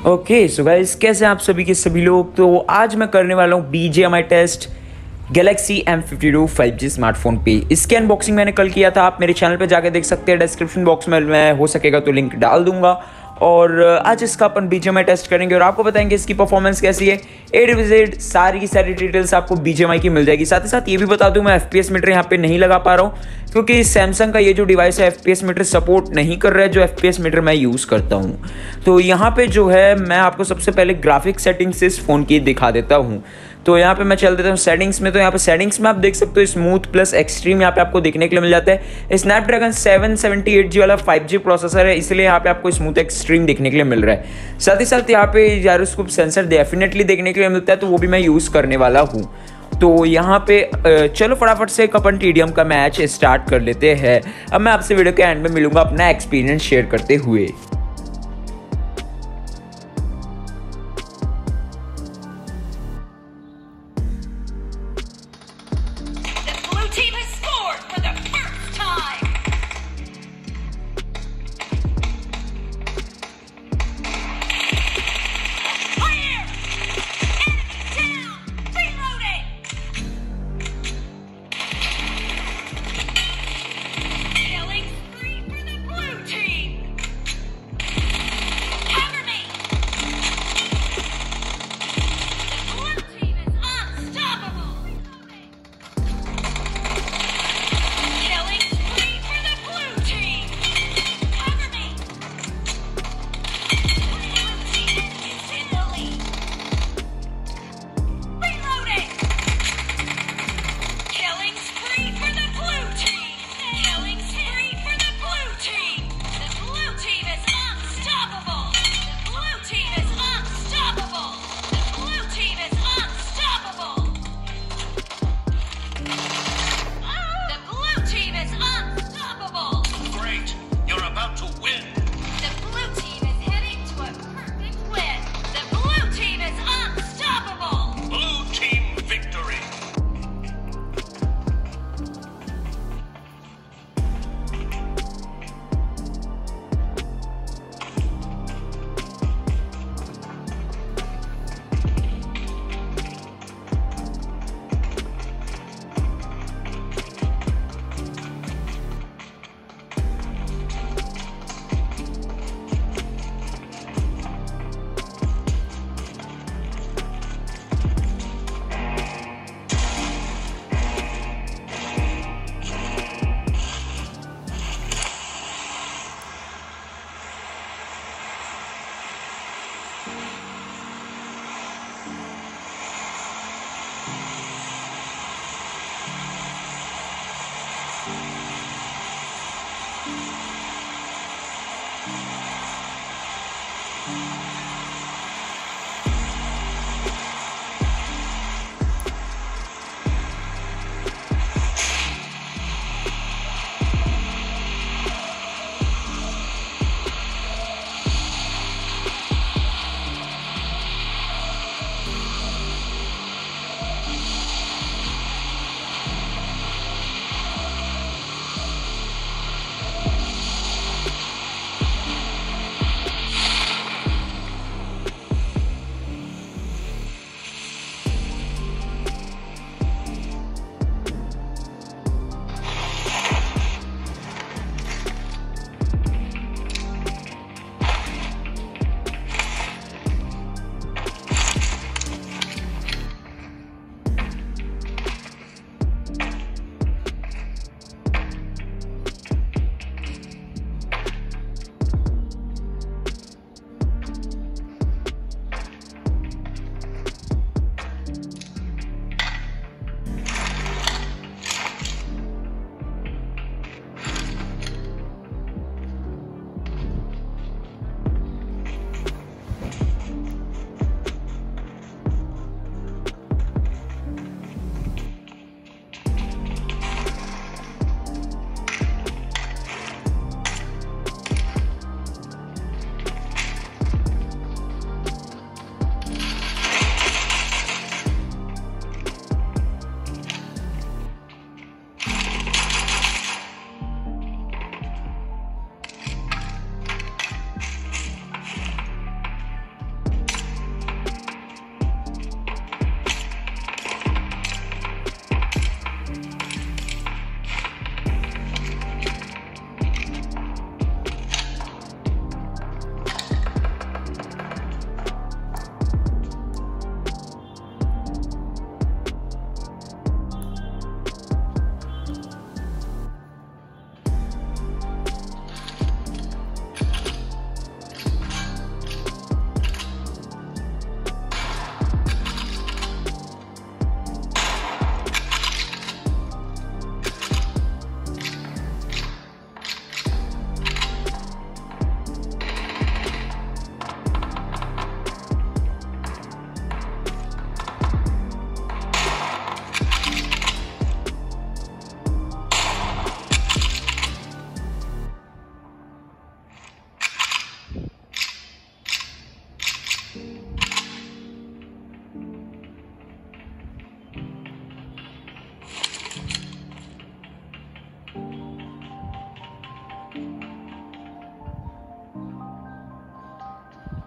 Okay so guys, कैसे हैं आप सभी के सभी लोग। तो आज मैं करने वाला हूँ BGMI test Galaxy M52 5G smartphone पे। इसके अनबॉक्सिंग मैंने कल किया था, आप मेरे चैनल पे जाके देख सकते हैं। डिस्क्रिप्शन बॉक्स में मैं हो सकेगा तो लिंक डाल दूंगा। और आज इसका अपन BGMI टेस्ट करेंगे और आपको बताएंगे इसकी परफॉर्मेंस कैसी है। A to Z सारी की सारी डिटेल्स आपको BGMI की मिल जाएगी। साथ ही साथ ये भी बता दूं, मैं FPS मीटर यहाँ पे नहीं लगा पा रहा हूँ क्योंकि सैमसंग का ये जो डिवाइस है FPS मीटर सपोर्ट नहीं कर रहा है, जो FPS मीटर मैं यूज़ करता हूँ। तो यहाँ पे जो है मैं आपको सबसे पहले ग्राफिक सेटिंग्स इस फ़ोन की दिखा देता हूँ। तो यहाँ पे मैं चल देता हूँ सेटिंग्स में। तो यहाँ पे सेटिंग्स में आप देख सकते हो स्मूथ प्लस एक्सट्रीम यहाँ पे आपको देखने के लिए मिल जाता है। स्नैपड्रैगन 778G वाला 5G प्रोसेसर है, इसलिए यहाँ पे आपको स्मूथ एक्सट्रीम देखने के लिए मिल रहा है। साथ ही साथ यहाँ पे जायरोस्कोप सेंसर डेफिनेटली देखने के लिए मिलता है, तो वो भी मैं यूज़ करने वाला हूँ। तो यहाँ पे चलो फटाफट से अपन TDM का मैच स्टार्ट कर लेते हैं। अब मैं आपसे वीडियो के एंड में मिलूंगा अपना एक्सपीरियंस शेयर करते हुए।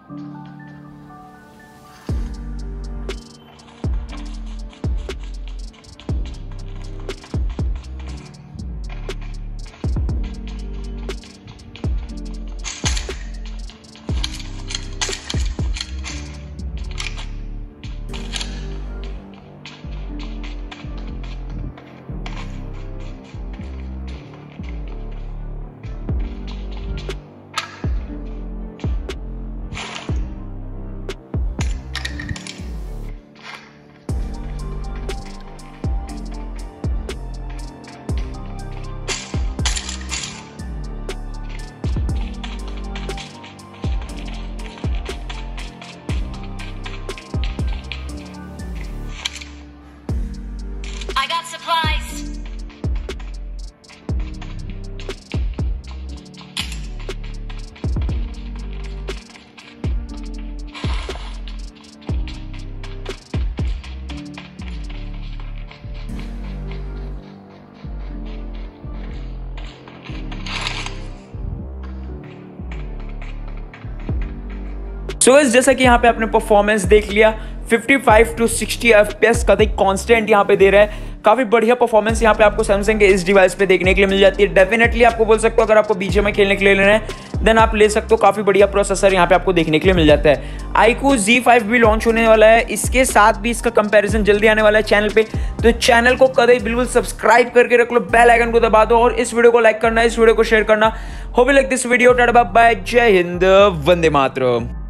I got supplies. So guys जैसा कि यहाँ पे आपने परफॉर्मेंस देख लिया 55 to 60 FPS का कांस्टेंट यहाँ पे दे रहा है। काफी बढ़िया परफॉर्मेंस यहाँ पे आपको सैमसंग के इस डिवाइस पे देखने के लिए मिल जाती है। डेफिनेटली आपको बोल सकते हो अगर आपको BGMI खेलने के लिए लेना है देन आप ले सकते हो। काफी बढ़िया प्रोसेसर यहाँ पे आपको देखने के लिए मिल जाता है। iQOO Z5 भी लॉन्च होने वाला है, इसके साथ भी इसका कंपैरिजन जल्दी आने वाला है चैनल पे। तो चैनल को कदे बिल्कुल सब्सक्राइब करके रख लो, बेल आइकन को दबा दो और इस वीडियो को लाइक करना, इस वीडियो को शेयर करना। Hope you like this video. Tata bye bye, Jai Hind, Vande Mataram.